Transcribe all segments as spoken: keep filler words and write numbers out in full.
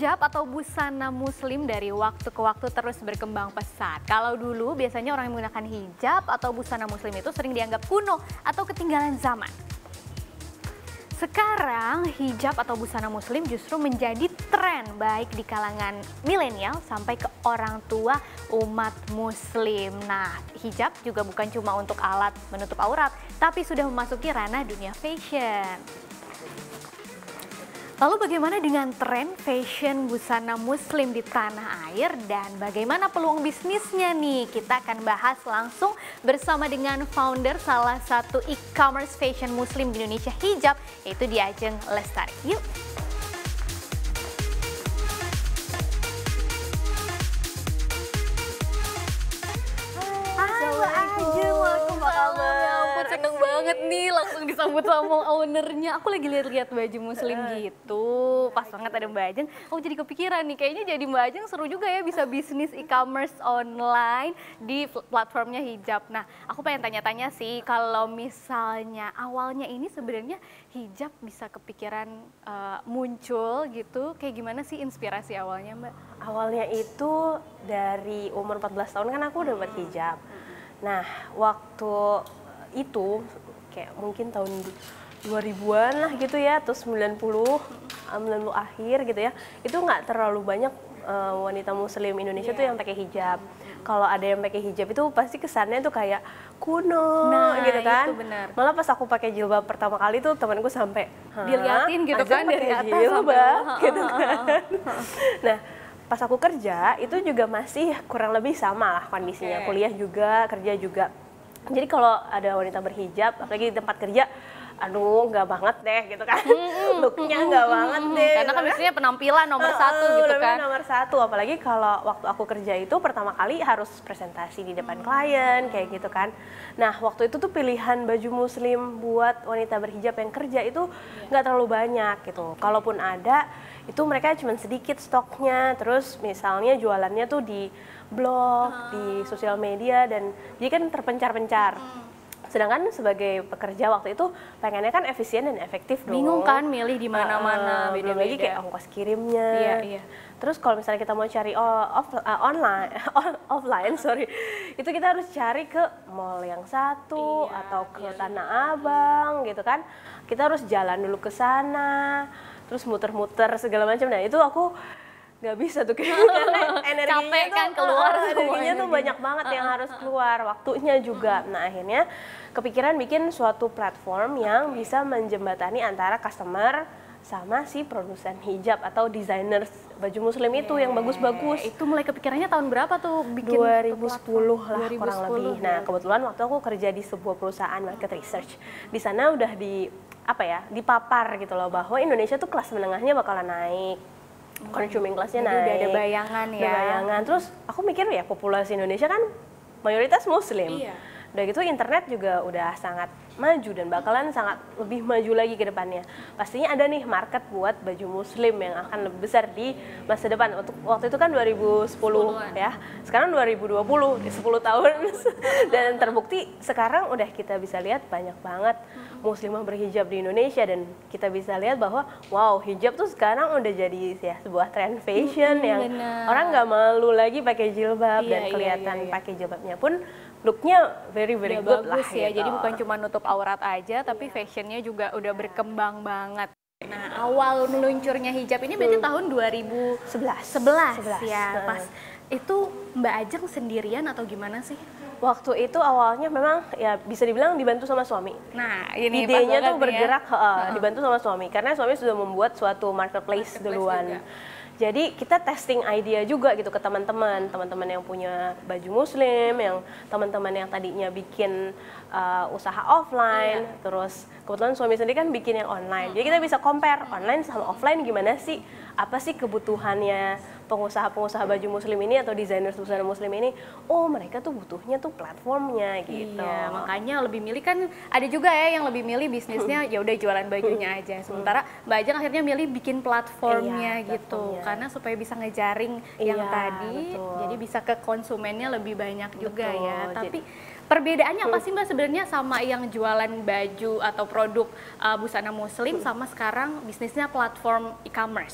Hijab atau busana muslim dari waktu ke waktu terus berkembang pesat. Kalau dulu biasanya orang yang menggunakan hijab atau busana muslim itu sering dianggap kuno atau ketinggalan zaman. Sekarang hijab atau busana muslim justru menjadi tren baik di kalangan milenial sampai ke orang tua umat muslim. Nah, hijab juga bukan cuma untuk alat menutup aurat, tapi sudah memasuki ranah dunia fashion. Lalu bagaimana dengan tren fashion busana muslim di tanah air dan bagaimana peluang bisnisnya nih? Kita akan bahas langsung bersama dengan founder salah satu e-commerce fashion muslim di Indonesia, Hijab, yaitu Diajeng Lestari. Yuk! Seneng banget nih langsung disambut sama ownernya. Aku lagi lihat-lihat baju muslim gitu, pas banget ada Mbak Ajeng. Aku jadi kepikiran nih, kayaknya jadi Mbak Ajeng seru juga ya bisa bisnis e-commerce online di platformnya Hijab. Nah, aku pengen tanya-tanya sih, kalau misalnya awalnya ini sebenarnya Hijab bisa kepikiran uh, muncul gitu, kayak gimana sih inspirasi awalnya Mbak? Awalnya itu dari umur empat belas tahun kan aku udah buat hijab. Nah, waktu itu kayak mungkin tahun dua ribuan lah gitu ya, atau sembilan puluh akhir gitu ya, itu nggak terlalu banyak uh, wanita muslim Indonesia yeah. tuh yang pakai hijab. Kalau ada yang pakai hijab itu pasti kesannya tuh kayak kuno nah, gitu kan. Itu benar. Malah pas aku pakai jilbab pertama kali tuh temanku sampai diliatin gitu kan dari atas jilbab gitu kan. Nah, pas aku kerja itu juga masih kurang lebih sama lah kondisinya. Okay. Kuliah juga, kerja juga. Jadi kalau ada wanita berhijab, apalagi di tempat kerja, aduh nggak banget deh gitu kan, mm-hmm. looknya nggak mm-hmm. banget deh. Karena kan biasanya penampilan nomor uh, satu gitu kan. Nomor satu, apalagi kalau waktu aku kerja itu pertama kali harus presentasi di depan mm-hmm. klien kayak gitu kan. Nah waktu itu tuh pilihan baju muslim buat wanita berhijab yang kerja itu nggak yeah. terlalu banyak gitu. Kalaupun ada, itu mereka cuma sedikit stoknya. Terus misalnya jualannya tuh di blog, hmm. di sosial media, dan jadi kan terpencar-pencar. Hmm. Sedangkan sebagai pekerja waktu itu pengennya kan efisien dan efektif dong. Bingung kan milih di mana-mana, uh, belum lagi kayak ongkos kirimnya. Iya, iya. Terus kalau misalnya kita mau cari off, uh, online, offline, sorry, itu kita harus cari ke mall yang satu iya, atau ke iya, Tanah Abang gitu kan. Kita harus jalan dulu ke sana, terus muter-muter segala macam. Nah itu aku nggak bisa tuh karena energinya capek kan tuh, keluar uh, energinya tuh banyak banget yang harus keluar, waktunya juga. Nah akhirnya kepikiran bikin suatu platform yang bisa menjembatani antara customer sama si produsen hijab atau desainer baju muslim itu yeah. yang bagus-bagus. Itu mulai kepikirannya tahun berapa tuh bikin? dua ribu sepuluh lah dua ribu sepuluh kurang lebih. Ya. Nah kebetulan waktu aku kerja di sebuah perusahaan market research, di sana udah di apa ya dipapar gitu loh bahwa Indonesia tuh kelas menengahnya bakalan naik. Consuming class-nya naik. Udah ada bayangan ya. Ada bayangan. Terus aku mikir ya populasi Indonesia kan mayoritas muslim. Iya. Udah gitu internet juga udah sangat maju dan bakalan sangat lebih maju lagi ke depannya. Pastinya ada nih market buat baju muslim yang akan lebih besar di masa depan. Untuk waktu itu kan dua ribu sepuluh ya. Sekarang dua ribu dua puluh, sepuluh tahun. Dan terbukti sekarang udah kita bisa lihat banyak banget muslimah berhijab di Indonesia, dan kita bisa lihat bahwa wow, hijab tuh sekarang udah jadi ya sebuah tren fashion hmm, yang bener. Orang nggak malu lagi pakai jilbab iya, dan kelihatan iya, iya, iya. pakai jilbabnya pun looknya very very udah good bagus lah ya. gitu. Jadi bukan cuma nutup aurat aja, tapi fashionnya juga udah berkembang banget. Nah, awal meluncurnya hijab ini berarti hmm. tahun dua ribu sebelas ya. Pas itu Mbak Ajeng sendirian atau gimana sih? Waktu itu awalnya memang ya bisa dibilang dibantu sama suami. Nah, ini idenya tuh bergerak ya. uh, dibantu sama suami karena suami sudah membuat suatu marketplace, marketplace duluan. Juga. Jadi kita testing idea juga gitu ke teman-teman, teman-teman yang punya baju muslim, yang teman-teman yang tadinya bikin uh, usaha offline, iya. Terus kebetulan suami sendiri kan bikin yang online. Jadi kita bisa compare online sama offline gimana sih? Apa sih kebutuhannya pengusaha-pengusaha baju muslim ini atau desainer busana muslim ini? Oh, mereka tuh butuhnya tuh platformnya gitu. Iya, makanya lebih milih kan ada juga ya yang lebih milih bisnisnya ya udah jualan bajunya aja. Sementara Mbak Ajeng akhirnya milih bikin platformnya iya, gitu. Platformnya. Karena supaya bisa ngejaring iya, yang tadi, betul. Jadi bisa ke konsumennya lebih banyak juga betul. Ya. Tapi perbedaannya apa sih Mbak sebenarnya sama yang jualan baju atau produk uh, busana muslim sama sekarang bisnisnya platform e-commerce?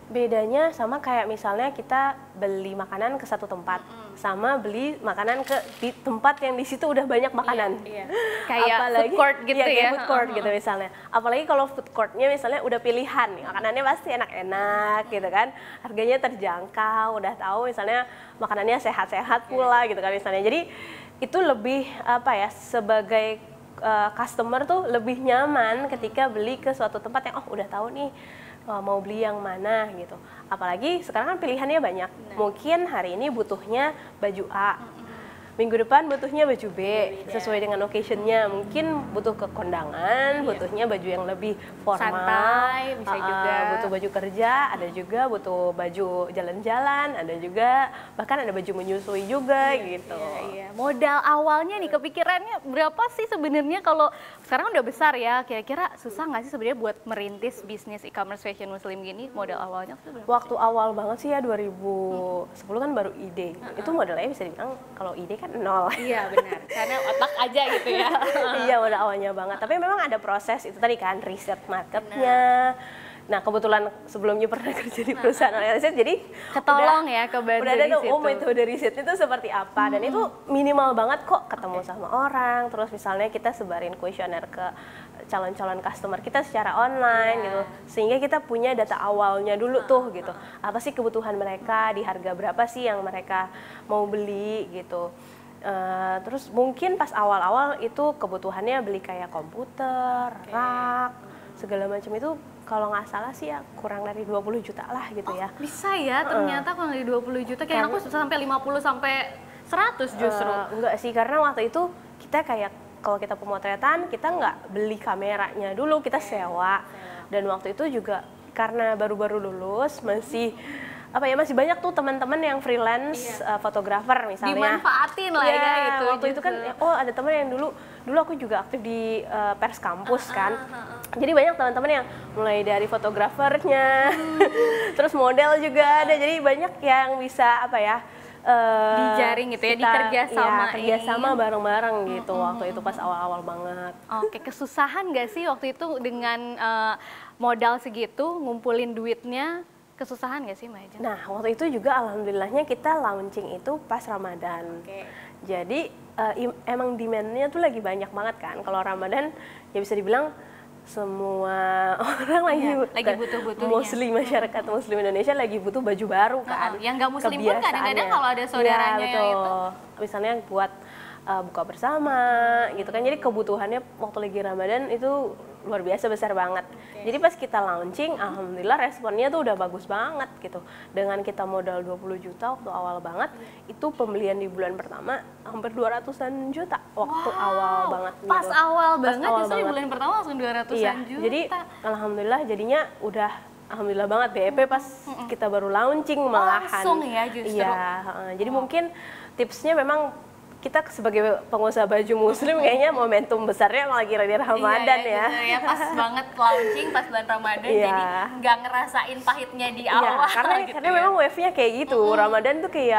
Bedanya sama kayak misalnya kita beli makanan ke satu tempat, mm-hmm. sama beli makanan ke di tempat yang di situ udah banyak makanan. Iya, iya. Kayak apalagi, food court gitu ya. Kayak ya. food court uh-huh. gitu misalnya. Apalagi kalau food courtnya misalnya udah pilihan, makanannya pasti enak-enak gitu kan. Harganya terjangkau, udah tahu misalnya makanannya sehat-sehat pula gitu kan misalnya. Jadi itu lebih apa ya, sebagai uh, customer tuh lebih nyaman ketika beli ke suatu tempat yang oh udah tahu nih mau beli yang mana gitu. Apalagi sekarang kan pilihannya banyak. Nah. Mungkin hari ini butuhnya baju A, minggu depan butuhnya baju B, beda. Sesuai dengan occasion-nya. Mungkin butuh ke kondangan, iya. butuhnya baju yang lebih formal, santai, bisa uh, juga. Butuh baju kerja, ada juga butuh baju jalan-jalan, ada juga bahkan ada baju menyusui juga iya, gitu. Iya, iya. Modal awalnya nih kepikirannya berapa sih sebenarnya kalau sekarang udah besar ya? Kira-kira susah nggak sih sebenarnya buat merintis bisnis e-commerce fashion muslim gini? Modal awalnya tuh berapa? Waktu awal banget sih ya dua ribu sepuluh kan baru ide. Uh-uh. Itu modalnya bisa dibilang kalau ide kan nol. Iya benar, karena otak aja gitu ya. Iya udah awalnya banget, tapi memang ada proses itu tadi kan, riset marketnya. Nah kebetulan sebelumnya pernah kerja di perusahaan riset, jadi ketolong udah, ya kebantu udah ada di tuh situ. oh metode risetnya itu seperti apa, hmm. dan itu minimal banget kok ketemu okay. sama orang, terus misalnya kita sebarin kuesioner ke calon-calon customer kita secara online yeah. gitu, sehingga kita punya data awalnya dulu uh, tuh gitu, uh. apa sih kebutuhan mereka, di harga berapa sih yang mereka mau beli gitu. Uh, terus mungkin pas awal-awal itu kebutuhannya beli kayak komputer, okay. rak, segala macam itu kalau nggak salah sih ya kurang dari dua puluh juta lah gitu oh, ya. Bisa ya ternyata uh, kurang dari dua puluh juta, kayak aku sampai lima puluh sampai seratus justru. Uh, enggak sih, karena waktu itu kita kayak kalau kita pemotretan kita nggak beli kameranya dulu, kita sewa. Dan waktu itu juga karena baru-baru lulus masih apa ya masih banyak tuh teman-teman yang freelance iya. uh, fotografer misalnya. Dimanfaatin lah ya, ya itu. Waktu itu kan oh ada teman yang dulu dulu aku juga aktif di uh, pers kampus uh, kan. Uh, uh, uh. Jadi banyak teman-teman yang mulai dari fotografernya, hmm. terus model juga ada. Jadi banyak yang bisa apa ya uh, di jaring gitu ya, di kerjasama ya, kerjasama bareng-bareng gitu hmm. waktu itu pas awal-awal banget. Oke, kesusahan nggak sih waktu itu dengan uh, modal segitu ngumpulin duitnya? Kesusahan nggak sih Mbak Ajeng? Nah waktu itu juga alhamdulillahnya kita launching itu pas Ramadan. Okay. Jadi uh, im- emang demand-nya tuh lagi banyak banget kan. Kalau Ramadan ya bisa dibilang semua orang lagi, ya, lagi butuh-butuhnya. Muslim, masyarakat Muslim Indonesia lagi butuh baju baru kan. Uh, yang nggak Muslim pun kadang-kadang kalau ada saudaranya ya, yang itu. Misalnya buat uh, buka bersama gitu kan. Jadi kebutuhannya waktu lagi Ramadan itu luar biasa besar banget. Okay. Jadi pas kita launching, alhamdulillah responnya tuh udah bagus banget gitu. Dengan kita modal dua puluh juta waktu awal banget, hmm. itu pembelian di bulan pertama hampir dua ratusan juta waktu wow. awal banget. Pas gitu. awal pas banget, awal justru banget. di bulan pertama langsung dua ratusan iya, juta. Jadi alhamdulillah jadinya udah alhamdulillah banget B E P pas hmm. kita baru launching malahan. Langsung ya justru. Iya, uh, jadi oh. mungkin tipsnya memang kita sebagai pengusaha baju muslim kayaknya momentum besarnya malah lagi di Ramadan iya, ya. ya. ya. Pas banget launching pas bulan Ramadan iya. jadi nggak ngerasain pahitnya di awal. Iya, karena gitu karena ya. memang wave-nya kayak gitu. Mm-hmm. Ramadan tuh kayak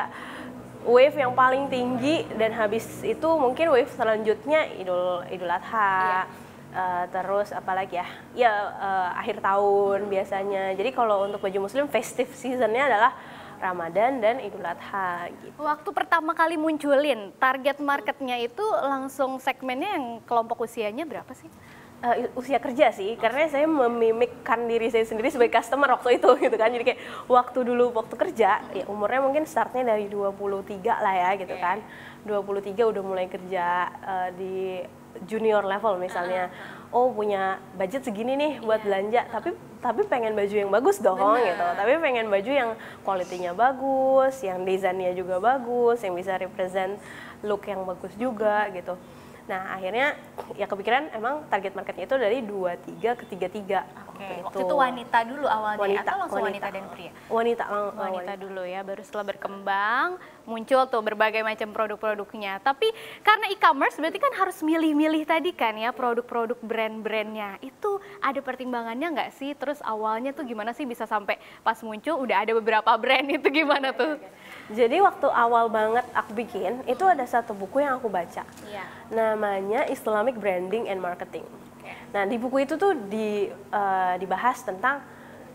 wave yang paling tinggi dan habis itu mungkin wave selanjutnya Idul Idul Adha. Iya. Uh, terus apalagi ya? Ya uh, akhir tahun biasanya. Jadi kalau untuk baju muslim festive seasonnya adalah Ramadan dan Idul Adha gitu. Waktu pertama kali munculin, target marketnya itu langsung segmennya yang kelompok usianya berapa sih? Uh, usia kerja sih, karena saya memimikkan diri saya sendiri sebagai customer waktu itu gitu kan. Jadi kayak waktu dulu waktu kerja, ya umurnya mungkin startnya dari dua puluh tiga lah ya gitu kan. dua puluh tiga udah mulai kerja uh, di junior level misalnya. Oh punya budget segini nih buat belanja, tapi tapi pengen baju yang bagus dong. Bener. Gitu. Tapi pengen baju yang kualitinya bagus, yang desainnya juga bagus, yang bisa represent look yang bagus juga gitu. Nah akhirnya ya kepikiran emang target marketnya itu dari dua puluh tiga ke tiga puluh tiga. Oke, waktu itu wanita dulu awalnya wanita, atau langsung wanita, wanita dan pria? Wanita, oh, wanita, wanita dulu ya, baru setelah berkembang muncul tuh berbagai macam produk-produknya. Tapi karena e-commerce berarti kan harus milih-milih tadi kan ya produk-produk brand-brandnya. Itu ada pertimbangannya nggak sih? Terus awalnya tuh gimana sih bisa sampai pas muncul udah ada beberapa brand itu gimana tuh? Jadi waktu awal banget aku bikin, itu ada satu buku yang aku baca. Iya. Namanya Islamic Branding and Marketing. Nah di buku itu tuh di, uh, dibahas tentang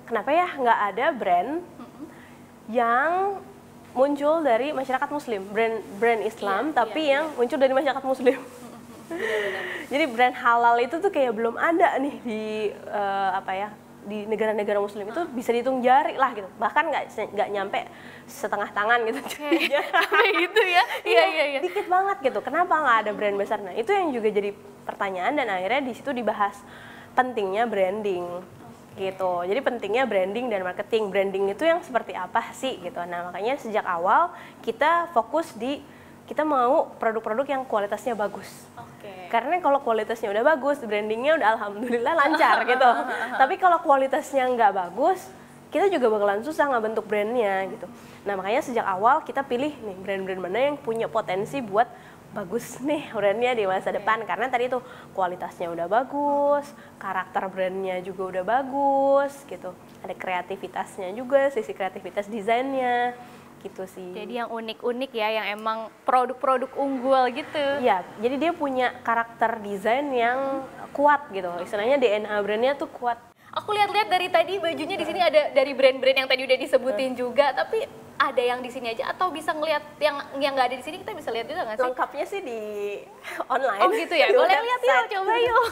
kenapa ya nggak ada brand mm-hmm. yang muncul dari masyarakat Muslim, brand brand Islam, iya, tapi iya, yang iya. muncul dari masyarakat Muslim. Jadi brand halal itu tuh kayak belum ada nih di uh, apa ya di negara-negara Muslim itu bisa dihitung jari lah gitu, bahkan nggak nggak nyampe setengah tangan gitu. Kayak gitu ya? Iya iya iya. Dikit banget gitu. Kenapa nggak ada brand besar? Nah itu yang juga jadi pertanyaan dan akhirnya di situ dibahas pentingnya branding. Gitu. Jadi pentingnya branding dan marketing. Branding itu yang seperti apa sih gitu. Nah, makanya sejak awal kita fokus di kita mau produk-produk yang kualitasnya bagus. Okay. Karena kalau kualitasnya udah bagus, brandingnya udah alhamdulillah lancar gitu. Tapi kalau kualitasnya nggak bagus, kita juga bakalan susah ngebentuk brandnya gitu. Nah, makanya sejak awal kita pilih nih brand-brand mana yang punya potensi buat bagus nih brandnya di masa depan, karena tadi tuh kualitasnya udah bagus, karakter brandnya juga udah bagus gitu, ada kreativitasnya juga, sisi kreativitas desainnya gitu sih. Jadi yang unik-unik ya, yang emang produk-produk unggul gitu. Iya, jadi dia punya karakter desain yang kuat gitu, istilahnya D N A brandnya tuh kuat. Aku lihat-lihat dari tadi bajunya di sini ada dari brand-brand yang tadi udah disebutin juga, tapi ada yang di sini aja atau bisa ngelihat yang yang nggak ada di sini kita bisa lihat juga nggak sih? Lengkapnya sih di online. Oh gitu ya, boleh lihat yuk, coba yuk.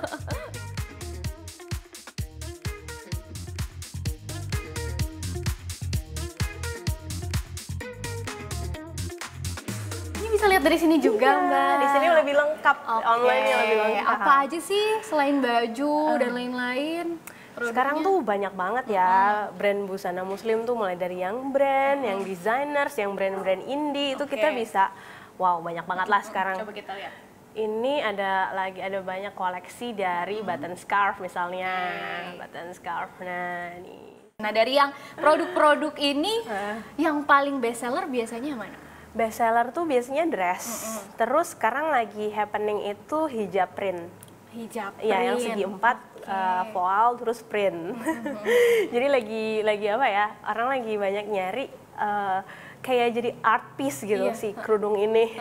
Ini bisa lihat dari sini juga iya, Mbak. Di sini lebih lengkap, okay. Online lebih lengkap. Apa aja sih selain baju uh. dan lain-lain? Sekarang tuh banyak banget ya hmm. brand busana Muslim tuh, mulai dari yang brand, hmm. yang designers, yang brand-brand indie, okay. itu kita bisa, wow banyak banget lah sekarang. Coba kita lihat. Ini ada lagi ada banyak koleksi dari hmm. button scarf misalnya, okay. button scarf. Nah nih. Nah dari yang produk-produk ini, uh. yang paling best seller biasanya mana? Best seller tuh biasanya dress. Hmm. Terus sekarang lagi happening itu hijab print. Hijab print. Iya, yang segi empat, okay. uh, voal terus print. Mm-hmm. Jadi lagi lagi apa ya? Orang lagi banyak nyari uh, kayak jadi art piece gitu iya. si kerudung ini.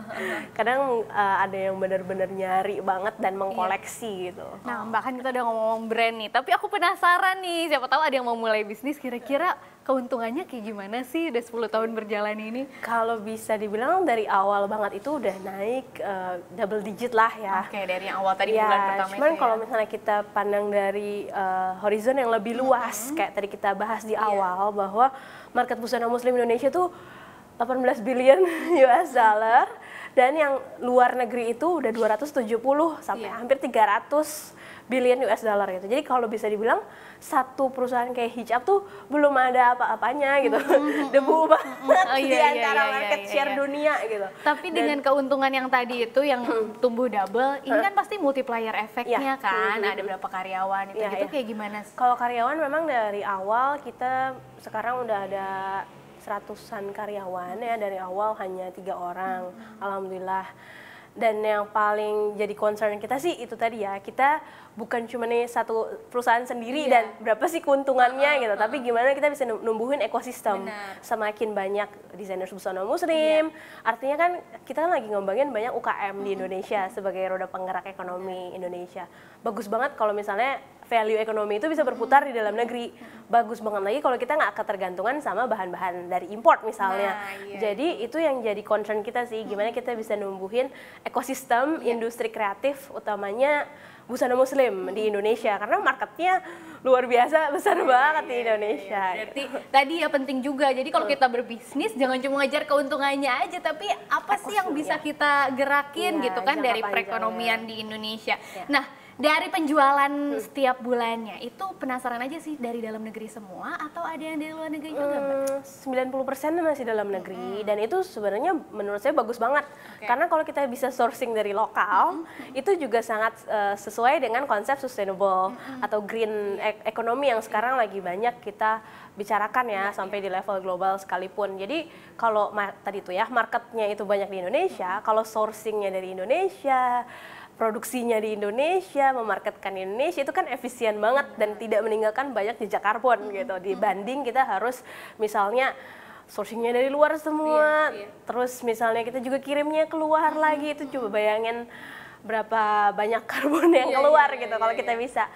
Kadang uh, ada yang benar-benar nyari banget dan mengkoleksi iya. gitu. Nah, bahkan kita udah ngomong brand nih, tapi aku penasaran nih, siapa tahu ada yang mau mulai bisnis, kira-kira keuntungannya kayak gimana sih udah sepuluh tahun berjalan ini? Kalau bisa dibilang dari awal banget itu udah naik uh, double digit lah ya. Oke, dari yang awal tadi ya, bulan pertama cuman itu kalau ya. Misalnya kita pandang dari uh, horizon yang lebih luas, mm-hmm. kayak tadi kita bahas di yeah. awal bahwa market busana Muslim Indonesia tuh delapan belas billion U S dollar dan yang luar negeri itu udah dua ratus tujuh puluh sampai yeah. hampir tiga ratus billion U S dollar gitu. Jadi kalau bisa dibilang satu perusahaan kayak hijab tuh belum ada apa-apanya gitu. Mm-hmm. Debu banget oh, iya, di antara iya, market iya, iya, share iya. dunia gitu. Tapi dan, dengan keuntungan yang tadi itu yang tumbuh double, ini kan pasti multiplier efeknya iya. kan. Mm-hmm. Ada berapa karyawan itu iya, gitu iya. kayak gimana? Kalau karyawan memang dari awal kita sekarang udah ada seratusan karyawan ya, dari awal hanya tiga orang, hmm. alhamdulillah. Dan yang paling jadi concern kita sih itu tadi ya, kita bukan cuma nih satu perusahaan sendiri iya. dan berapa sih keuntungannya uh, gitu, uh, tapi gimana kita bisa numbuhin ekosistem. Benar. Semakin banyak desainer busana Muslim, iya. artinya kan kita kan lagi ngembangin banyak U K M di Indonesia sebagai roda penggerak ekonomi Indonesia. Bagus banget kalau misalnya value ekonomi itu bisa berputar di dalam negeri. Bagus banget lagi kalau kita nggak ketergantungan sama bahan-bahan dari import misalnya. Nah, iya. Jadi itu yang jadi concern kita sih, gimana kita bisa numbuhin ekosistem iya. industri kreatif, utamanya busana Muslim di Indonesia, karena marketnya luar biasa besar iya, banget iya, di Indonesia. Iya, iya. Berarti tadi ya penting juga. Jadi kalau kita berbisnis jangan cuma ngejar keuntungannya aja, tapi apa sih yang bisa kita gerakin iya, gitu kan dari perekonomian ya. Di Indonesia. Iya. Nah, dari penjualan hmm. setiap bulannya, itu penasaran aja sih dari dalam negeri semua atau ada yang dari luar negeri juga, Mbak? Hmm, sembilan puluh persen masih dalam negeri, hmm. dan itu sebenarnya menurut saya bagus banget. Okay. Karena kalau kita bisa sourcing dari lokal, hmm. itu juga sangat uh, sesuai dengan konsep sustainable hmm. atau green e- ekonomi yang sekarang lagi banyak kita bicarakan ya, hmm. sampai di level global sekalipun. Jadi kalau ma- tadi tuh ya, marketnya itu banyak di Indonesia, hmm. kalau sourcingnya dari Indonesia, produksinya di Indonesia, memarketkan di Indonesia, itu kan efisien banget dan tidak meninggalkan banyak jejak karbon gitu. Dibanding kita harus misalnya sourcingnya dari luar semua, iya, iya. terus misalnya kita juga kirimnya keluar hmm. lagi, itu coba bayangin berapa banyak karbon yang keluar iya, iya, gitu iya, kalau iya, kita iya. bisa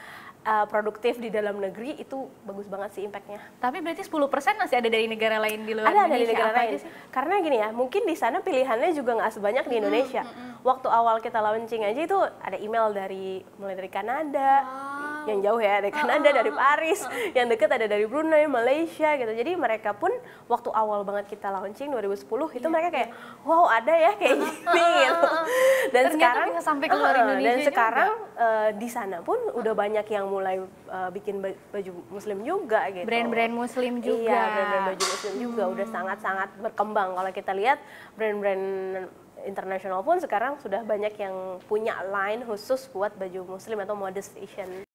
uh, produktif di dalam negeri, itu bagus banget sih impact-nya. Tapi berarti sepuluh persen masih ada dari negara lain di luar ada Indonesia? Ada dari negara apa lain. Karena gini ya, mungkin di sana pilihannya juga nggak sebanyak di Indonesia. Mm -hmm. Waktu awal kita launching aja itu ada email dari mulai dari Kanada, wow. yang jauh ya, dari Kanada, uh, dari Paris, uh, uh. yang deket ada dari Brunei, Malaysia gitu. Jadi mereka pun waktu awal banget kita launching dua ribu sepuluh itu yeah, mereka kayak, wow ada ya kayak gini gitu. Dan ternyata sekarang bisa sampai ke luar Indonesia dan juga. sekarang uh, di sana pun udah banyak yang mulai uh, bikin baju muslim juga gitu. Brand-brand muslim juga. Iya, brand-brand baju muslim juga hmm. udah sangat-sangat berkembang. Kalau kita lihat brand-brand internasional pun sekarang sudah banyak yang punya line khusus buat baju muslim atau modest fashion.